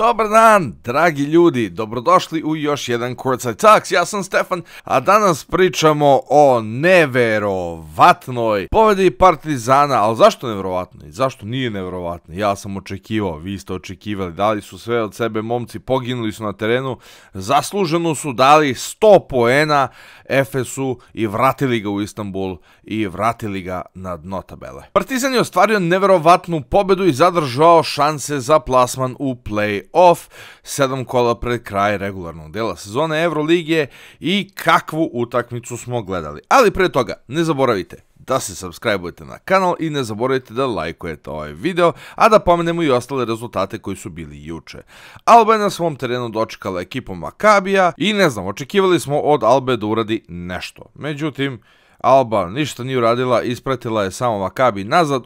Dobar dan, dragi ljudi, dobrodošli u još jedan Courtside Talks, ja sam Stefan, a danas pričamo o neverovatnoj pobedi Partizana, ali zašto neverovatno i zašto nije neverovatno? Ja sam očekivao, vi ste očekivali, dali su sve od sebe momci, poginuli su na terenu, zasluženo su dali 100 poena Efesu i vratili ga u Istanbul i vratili ga na dno tabele. Partizan je ostvario neverovatnu pobedu i zadržao šanse za plasman u play-off 7 kola pred kraj regularnog dela sezone Evrolige i kakvu utakmicu smo gledali. Ali pre toga ne zaboravite da se subscribe-ujete na kanal i ne zaboravite da lajkujete ovaj video, a da pomenemo i ostale rezultate koji su bili juče. Alba je na svom terenu dočekala ekipu Makabija i ne znam, očekivali smo od Albe da uradi nešto. Međutim, Alba ništa nije uradila, ispratila je samo Makabi nazad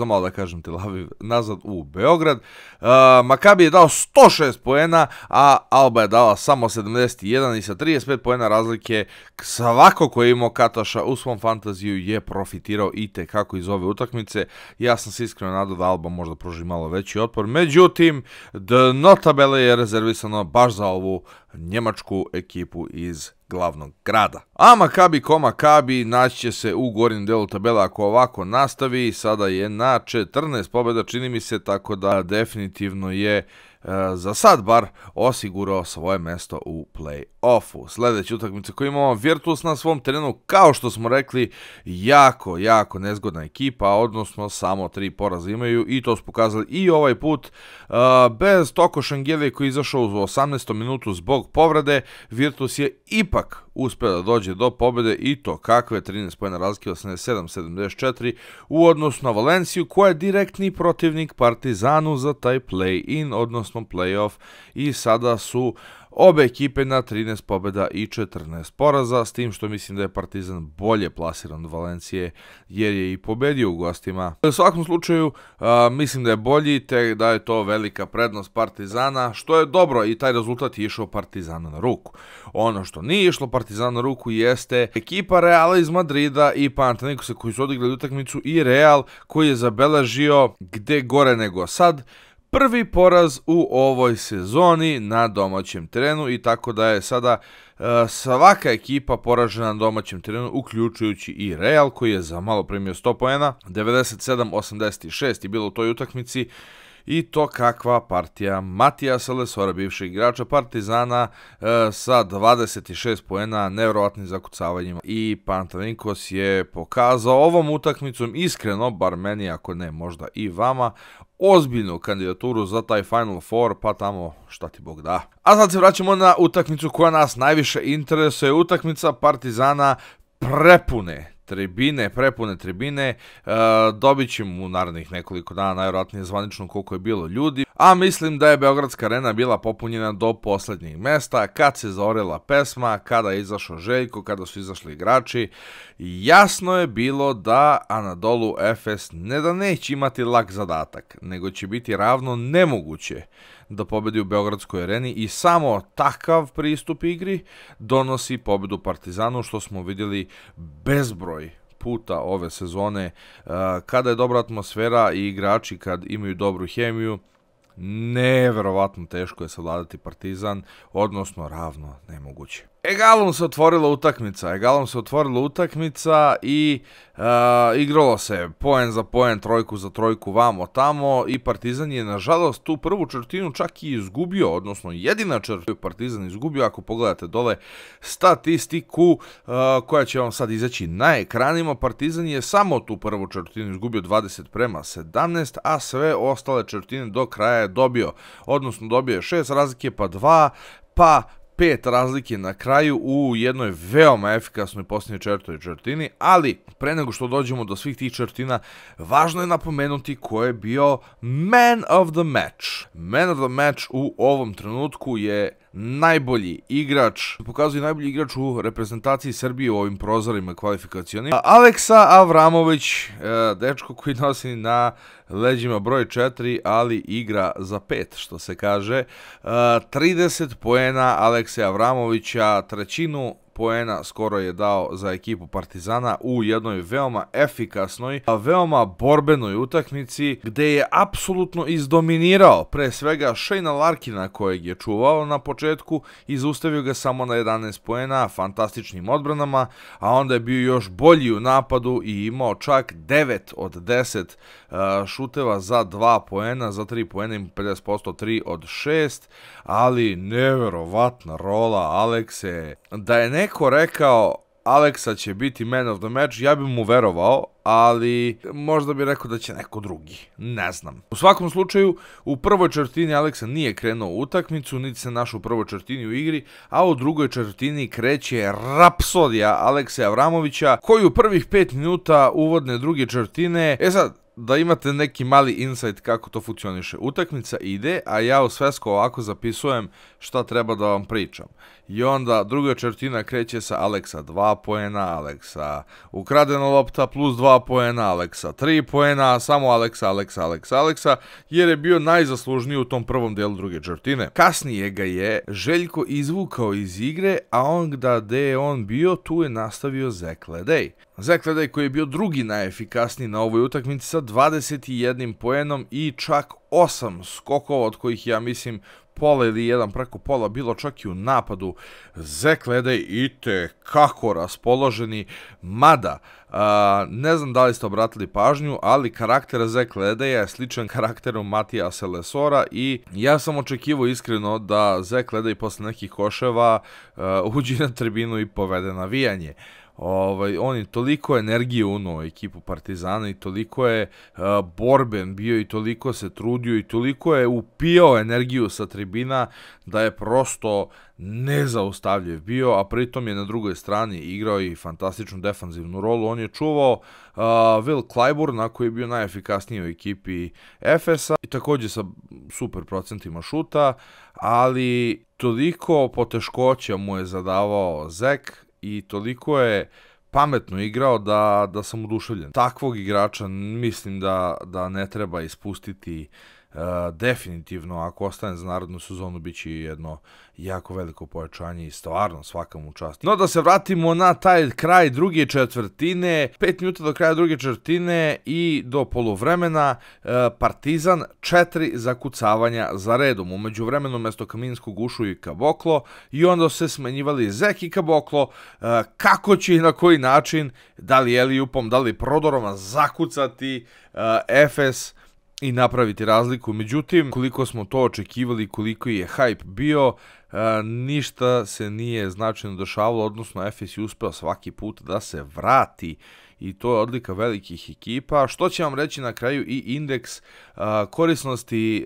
nazad u Beograd. Makabi je dao 106 poena, a Alba je dala samo 71 i sa 35 poena razlike svako ko je imao Kataša u svom fantaziju je profitirao i tekako iz ove utakmice. Ja sam se iskreno nadao da Alba možda pruži malo veći otpor, međutim, dno tabele je rezervisano baš za ovu njemačku ekipu iz glavnog grada. A Makabi ko Makabi naći će se u gornjem delu tabela ako ovako nastavi. Sada je na 14 pobjeda, čini mi se, tako da definitivno je za sad bar osigurao svoje mesto u play-offu. Sljedeća utakmica koju imamo, Virtus na svom terenu, kao što smo rekli, jako nezgodna ekipa, odnosno samo 3 poraza imaju i to su pokazali i ovaj put. Bez Toko Šangeli koji je izašao u 18. minutu zbog povrede, Virtus je ipak uspio da dođe do pobjede i to kakve 13 pojena razlike, 87-74 u odnosu na Valenciju koja je direktni protivnik Partizanu za taj play-in, odnosno play-off, i sada su obe ekipe na 13 pobjeda i 14 poraza, s tim što mislim da je Partizan bolje plasiran od Valencije jer je i pobedio u gostima. U svakom slučaju mislim da je bolji, te da je to velika prednost Partizana, što je dobro i taj rezultat je išao Partizanu na ruku. Ono što nije išlo Partizanu na ruku jeste ekipa Reala iz Madrida i Panathinaikosa koji su odigrali utakmicu i Real koji je zabeležio gde gore nego sad prvi poraz u ovoj sezoni na domaćem terenu i tako da je sada svaka ekipa poražena na domaćem terenu, uključujući i Real koji je za malo primio 100 poena, 97-86 je bilo u toj utakmici. I to kakva partija Matijasa Lesora, bivšeg igrača Partizana, sa 26 poena, nevjerovatnim zakucavanjima. I Panathinaikos je pokazao ovom utakmicom iskreno, bar meni, ako ne možda i vama, ozbiljnu kandidaturu za taj Final Four, pa tamo šta ti Bog da. A sad se vraćamo na utakmicu koja nas najviše interesuje, utakmica Partizana prepune tribine, dobit ćemo u narednih nekoliko dana najvjerojatnije zvanično koliko je bilo ljudi, a mislim da je Beogradska arena bila popunjena do posljednjeg mesta, kad se zaorela pesma, kada je izašao Željko, kada su izašli igrači, jasno je bilo da Anadolu Efes ne da neće imati lak zadatak, nego će biti ravno nemoguće da pobedi u Beogradskoj areni i samo takav pristup igri donosi pobedu Partizanu, što smo vidjeli bezbroj puta ove sezone. Kada je dobra atmosfera i igrači kad imaju dobru hemiju, neverovatno teško je savladati Partizan, odnosno ravno nemoguće. Egalom se otvorila utakmica i igralo se poen za poen, trojku za trojku, vamo tamo, i Partizan je nažalost tu prvu četvrtinu čak i izgubio, odnosno jedina četvrtina Partizan izgubio. Ako pogledate dole statistiku koja će vam sad izaći na ekranima, Partizan je samo tu prvu četvrtinu izgubio 20:17, a sve ostale četvrtine do kraja je dobio, odnosno dobio je 6 razlike, pa 2, pa 5 razlike na kraju u jednoj veoma efikasnoj posljednjoj četvrtini, ali pre nego što dođemo do svih tih četvrtina, važno je napomenuti ko je bio man of the match. Man of the match u ovom trenutku je najbolji igrač, pokazuje najbolji igrač u reprezentaciji Srbije u ovim prozorima kvalifikacionim, Aleksa Avramović, dečko koji nosi na leđima broj 4, ali igra za 5, što se kaže. 30 poena Aleksa Avramovića, trećinu poena skoro je dao za ekipu Partizana u jednoj veoma efikasnoj, a veoma borbenoj utakmici gde je apsolutno izdominirao pre svega Shayna Larkina kojeg je čuvao na početku i zaustavio ga samo na 11 poena fantastičnim odbranama, a onda je bio još bolji u napadu i imao čak 9 od 10 šuteva za 2 poena, za 3 poena ima 50%, 3 od 6, ali neverovatna rola Alekse. Da je neko rekao Aleksa će biti man of the match, ja bih mu verovao, ali možda bih rekao da će neko drugi, ne znam. U svakom slučaju, u prvoj četvrtini Aleksa nije krenuo u utakmicu, niti se našao u prvoj četvrtini u igri, a u drugoj četvrtini kreće rapsodija Alekse Avramovića, koji u prvih 5 minuta uvodne druge četvrtine, sad, da imate neki mali insight kako to funkcioniše. Utakmica ide, a ja u svesko ovako zapisujem šta treba da vam pričam. I onda druga četvrtina kreće sa Aleksa 2 poena, Aleksa ukradena lopta plus 2 poena, Aleksa 3 poena, samo Aleksa, jer je bio najzaslužniji u tom prvom delu druge četvrtine. Kasnije ga je Željko izvukao iz igre, a onda gde je on bio, tu je nastavio Zach LeDay. Zach LeDay koji je bio drugi najefikasniji na ovoj utakmici sa 21 poenom i čak 8 skokova, od kojih ja mislim pola ili jedan preko pola bilo čak i u napadu. Zach LeDay itekako raspoloženi, mada ne znam da li ste obratili pažnju, ali karakter Zach LeDaya je sličan karakteru Matijasa Lesora i ja sam očekivao iskreno da Zach LeDay posle nekih koševa uđe na tribinu i povede navijanje. On je toliko energije unuo ekipu Partizana i toliko je borben bio i toliko se trudio i toliko je upijao energiju sa tribina da je prosto nezaustavljiv bio, a pritom je na drugoj strani igrao i fantastičnu defanzivnu rolu. On je čuvao Will Clyburna koji je bio najefikasniji u ekipi Efesa i također sa super procentima šuta, ali toliko poteškoća mu je zadavao Zach i toliko je pametno igrao da sam oduševljen. Takvog igrača mislim da ne treba ispustiti definitivno. Ako ostane za narednu sezonu bit će jedno jako veliko pojačanje i stvarno svaka mu čast. No da se vratimo na taj kraj druge četvrtine, 5 minuta do kraja druge četvrtine i do poluvremena, Partizan 4 zakucavanja za redom. U međuvremenu mesto Kaminskog ušao i Kaboklo i onda se smenjivali Zek i Kaboklo, kako će i na koji način, da li Elijupom, da li prodorom zakucati Efes i napraviti razliku. Međutim, koliko smo to očekivali, koliko je hype bio, ništa se nije značajno dešavalo, odnosno Efes je uspeo svaki put da se vrati i to je odlika velikih ekipa. Što će vam reći na kraju i indeks korisnosti.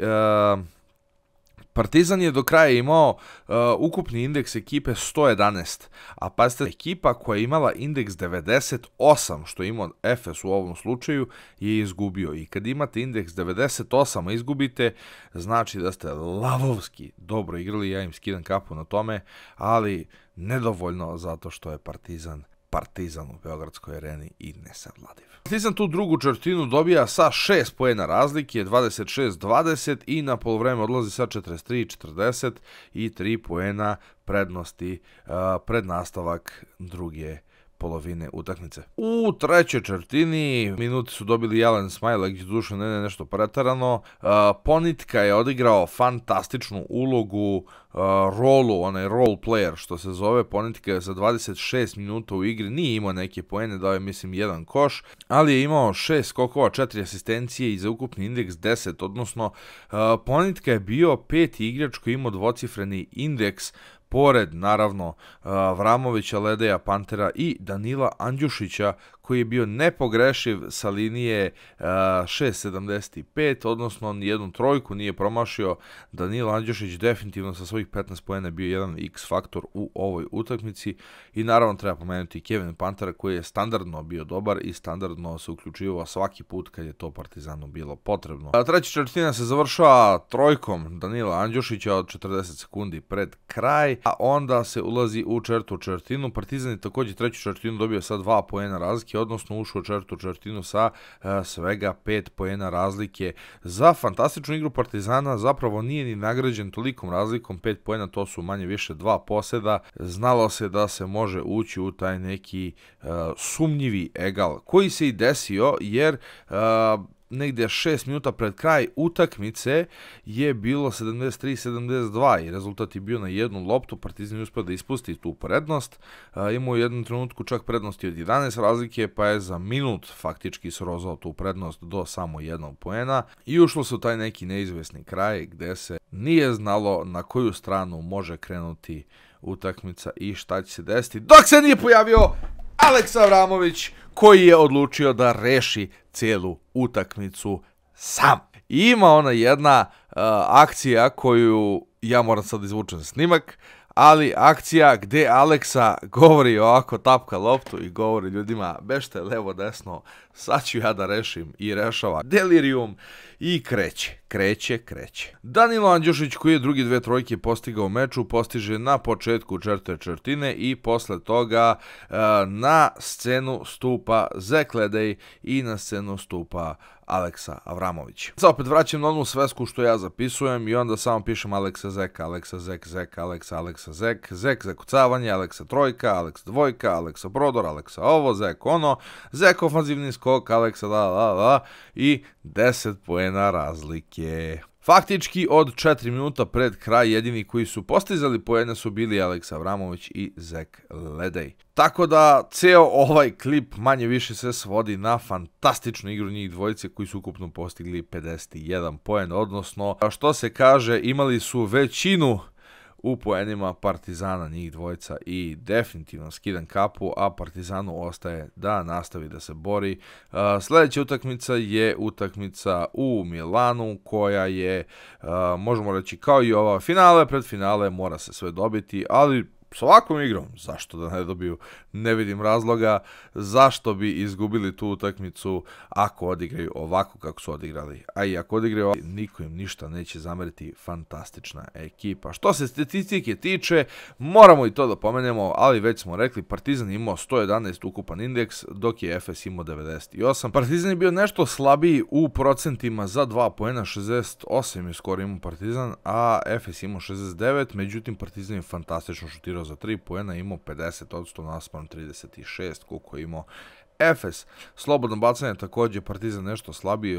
Partizan je do kraja imao ukupni indeks ekipe 111, a pazite, ekipa koja je imala indeks 98, što je imao Efes u ovom slučaju, je izgubio. I kad imate indeks 98, a izgubite, znači da ste lavovski dobro igrali, ja im skidam kapu na tome, ali nedovoljno zato što je Partizan u Beogradskoj areni i nesavladiv. Partizan tu drugu četvrtinu dobija sa 6 poena razlike, 26-20 i na poluvreme odlazi sa 43-40 i 3 poena prednosti pred nastavak druge polovine utakmice. U trećoj četvrtini minuti su dobili Jalen Smajlek, duše ne nešto pretarano. Ponitka je odigrao fantastičnu ulogu, rolu, onaj role player što se zove. Ponitka je za 26 minuta u igri, nije imao neke poene, dao je mislim jedan koš, ali je imao 6 skokova, 4 asistencije i za ukupni indeks 10, odnosno Ponitka je bio peti igrač koji imao dvocifreni indeks, pored, naravno, Vramovića, Ledeja, Pantera i Danila Andjušića, koji je bio nepogrešiv sa linije 6.75, odnosno nijednu trojku nije promašio. Danilo Andjušić definitivno sa svojih 15 poena bio jedan X faktor u ovoj utakmici i naravno treba pomenuti Kevin Pantera koji je standardno bio dobar i standardno se uključivao svaki put kad je to Partizanu bilo potrebno. Treća četvrtina se završava trojkom Danila Andjušića od 40 sekundi pred kraj, a onda se ulazi u četvrtu četvrtinu. Partizan je također treću četvrtinu dobio sa 2 poena razlike, odnosno ušao u četvrtu četvrtinu sa svega 5 poena razlike. Za fantastičnu igru Partizana zapravo nije ni nagrađen tolikom razlikom, 5 poena, to su manje više 2 poseda. Znalo se da se može ući u taj neki sumnjivi egal, koji se i desio, jer negdje 6 minuta pred kraj utakmice je bilo 73-72 i rezultat je bio na jednu loptu. Partizan je uspio da ispusti tu prednost, imao u jednom trenutku čak prednosti od 11 razlike, pa je za minut faktički srozao tu prednost do samo 1 poena i ušlo se u taj neki neizvesni kraj gdje se nije znalo na koju stranu može krenuti utakmica i šta će se desiti, dok se nije pojavio Aleksa Avramović, koji je odlučio da reši cijelu utakmicu sam. I ima ona jedna akcija koju ja moram sad izvučem snimak, ali akcija gdje Aleksa govori ovako, tapka loptu i govori ljudima bešte levo desno, sad ću ja da rešim, i rešava delirium i kreće. Danilo Andjušić, koji je drugi 2 trojke postigao u meču, postiže na početku četvrte četvrtine i posle toga na scenu stupa Zek Ledej i na scenu stupa Aleksa Avramović. Sad opet vraćam na onu svesku što ja zapisujem i onda samo pišem Aleksa Zek, Aleksa Zek, Zek zakucavanje, Aleksa trojka, Aleksa dvojka, Aleksa prodor, Aleksa ovo, Zek ono, Zek ofanzivni skok, Aleksa i 10 poena razlike. Faktički od 4 minuta pred kraj jedini koji su postizali poene su bili Aleksa Avramović i Zek Ledej. Tako da ceo ovaj klip manje više se svodi na fantastičnu igru njih dvojice koji su ukupno postigli 51 poen, odnosno što se kaže imali su većinu u poenima Partizana njih dvojica i definitivno skidam kapu, a Partizanu ostaje da nastavi da se bori. Sljedeća utakmica je utakmica u Milanu koja je, možemo reći kao i ova, finale, pred finale mora se sve dobiti, ali s ovakvom igrom, zašto da ne dobiju, ne vidim razloga zašto bi izgubili tu utakmicu ako odigraju ovako kako su odigrali. A i ako odigraju ovako, niko im ništa neće zameriti, fantastična ekipa. Što se statistike tiče, moramo i to da pomenemo, ali već smo rekli, Partizan je imao 111 ukupan indeks, dok je Efes imao 98. Partizan je bio nešto slabiji u procentima za 2 poena, 68 je skoro imao Partizan, a Efes imao 69, međutim Partizan je fantastično šutirao za 3 poena, imao 50% naspram 36 koliko je imao Efes. Slobodno bacanje također Partizan nešto slabiji,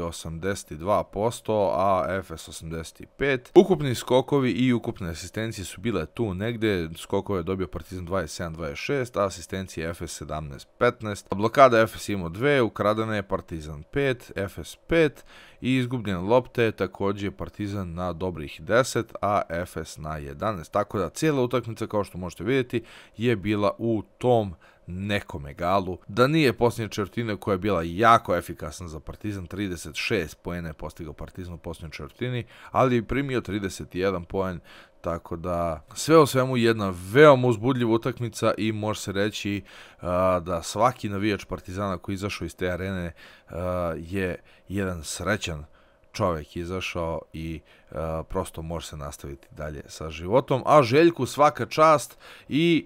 82%, a Efes 85%. Ukupni skokovi i ukupne asistencije su bile tu negdje, skokove je dobio Partizan 27-26, a asistencije Efes 17-15. Blokada Efes imao 2, ukradene je Partizan 5, Efes 5 i izgubljene lopte također Partizan na dobrih 10, a Efes na 11. Tako da cijela utakmica, kao što možete vidjeti, je bila u tom nekom egalu. Da nije posljednja četvrtina koja je bila jako efikasna za Partizan, 36 poena je postigao Partizan u posljednjoj četvrtini, ali je primio 31 poen, tako da sve u svemu jedna veoma uzbudljiva utakmica i može se reći da svaki navijač Partizana koji izašao iz te arene je jedan srećan čovjek izašao i prosto može se nastaviti dalje sa životom. A Željku svaka čast i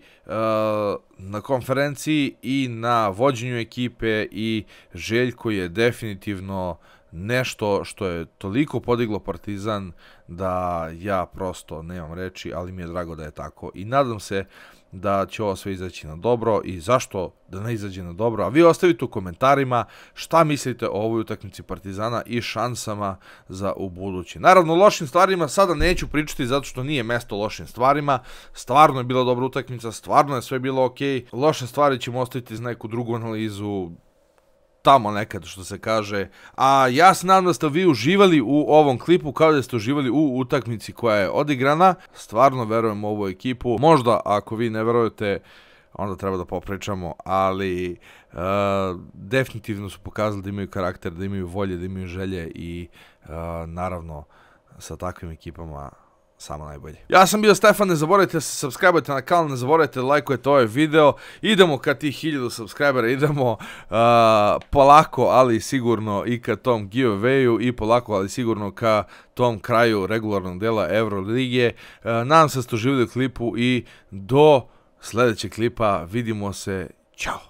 na konferenciji i na vođenju ekipe, i Željko je definitivno nešto što je toliko podiglo Partizan da ja prosto nemam reči, ali mi je drago da je tako i nadam se da će ovo sve izaći na dobro. I zašto da ne izađe na dobro, a vi ostavite u komentarima šta mislite o ovoj utakmici Partizana i šansama za ubuduće. Naravno, lošim stvarima sada neću pričati zato što nije mesto lošim stvarima, stvarno je bila dobra utakmica, stvarno je sve bilo ok, loše stvari ćemo ostaviti za neku drugu analizu tamo nekad, što se kaže. A ja se nadam da ste vi uživali u ovom klipu kao da ste uživali u utakmici koja je odigrana. Stvarno verujem u ovu ekipu. Možda ako vi ne verujete, onda treba da popričamo, ali definitivno su pokazali da imaju karakter, da imaju volje, da imaju želje i naravno sa takvim ekipama samo najbolje. Ja sam bio Stefan, ne zaboravite da se subscribe-ajte na kanal, ne zaboravite da lajkujete ovaj video. Idemo ka tih 1000 subscribera, idemo polako, ali sigurno i ka tom giveawayu i polako, ali sigurno ka tom kraju regularnog dela Euroligije. Nadam se da ste uživali u klipu i do sljedećeg klipa vidimo se. Ćao!